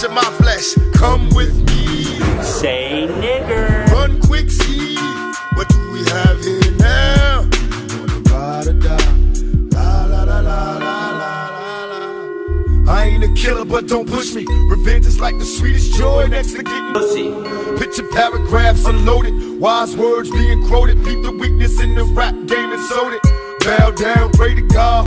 of my flesh, come with me. Say nigger. Run quick, see, what do we have here now? Wanna ride or die? La la la la la la la. I ain't a killer, but don't push me. Revenge is like the sweetest joy next to getting Pussy. Picture paragraphs unloaded, wise words being quoted. Beat the weakness in the rap game and sold it. Bow down, pray to God.